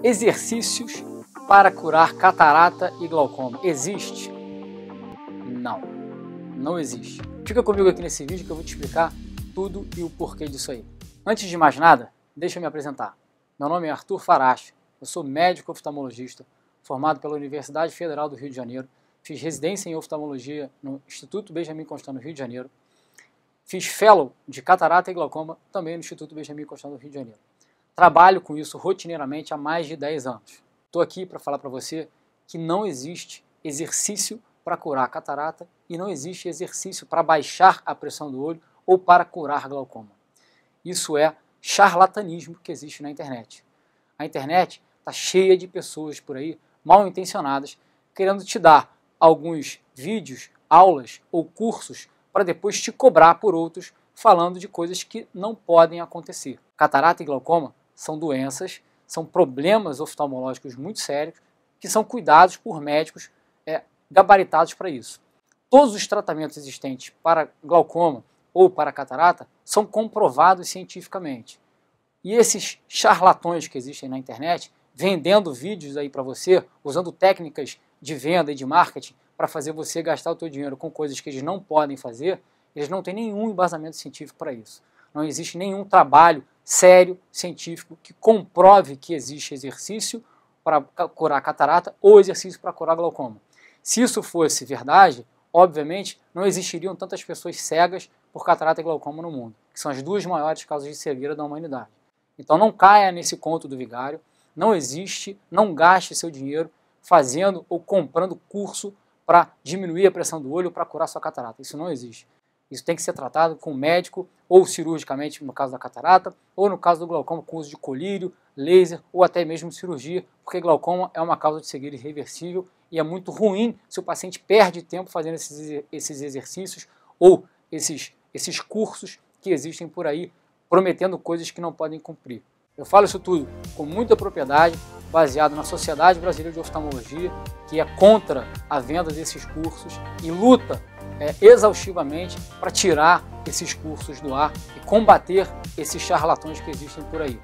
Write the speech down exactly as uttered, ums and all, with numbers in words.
Exercícios para curar catarata e glaucoma. Existe? Não, não existe. Fica comigo aqui nesse vídeo que eu vou te explicar tudo e o porquê disso aí. Antes de mais nada, deixa eu me apresentar. Meu nome é Arthur Farache, eu sou médico oftalmologista, formado pela Universidade Federal do Rio de Janeiro, fiz residência em oftalmologia no Instituto Benjamin Constant no Rio de Janeiro, fiz fellow de catarata e glaucoma também no Instituto Benjamin Constant no Rio de Janeiro. Trabalho com isso rotineiramente há mais de dez anos. Estou aqui para falar para você que não existe exercício para curar catarata e não existe exercício para baixar a pressão do olho ou para curar glaucoma. Isso é charlatanismo que existe na internet. A internet está cheia de pessoas por aí mal intencionadas querendo te dar alguns vídeos, aulas ou cursos para depois te cobrar por outros falando de coisas que não podem acontecer. Catarata e glaucoma são doenças, são problemas oftalmológicos muito sérios que são cuidados por médicos é, gabaritados para isso. Todos os tratamentos existentes para glaucoma ou para catarata são comprovados cientificamente. E esses charlatões que existem na internet, vendendo vídeos aí para você, usando técnicas de venda e de marketing para fazer você gastar o teu dinheiro com coisas que eles não podem fazer, eles não têm nenhum embasamento científico para isso. Não existe nenhum trabalho sério, científico, que comprove que existe exercício para curar catarata ou exercício para curar glaucoma. Se isso fosse verdade, obviamente não existiriam tantas pessoas cegas por catarata e glaucoma no mundo, que são as duas maiores causas de cegueira da humanidade. Então não caia nesse conto do vigário, não existe, não gaste seu dinheiro fazendo ou comprando curso para diminuir a pressão do olho ou para curar sua catarata. Isso não existe. Isso tem que ser tratado com médico ou cirurgicamente no caso da catarata, ou no caso do glaucoma com uso de colírio, laser ou até mesmo cirurgia, porque glaucoma é uma causa de cegueira irreversível e é muito ruim se o paciente perde tempo fazendo esses, esses exercícios ou esses, esses cursos que existem por aí, prometendo coisas que não podem cumprir. Eu falo isso tudo com muita propriedade, baseado na Sociedade Brasileira de Oftalmologia, que é contra a venda desses cursos e luta é, exaustivamente para tirar esses cursos do ar e combater esses charlatões que existem por aí.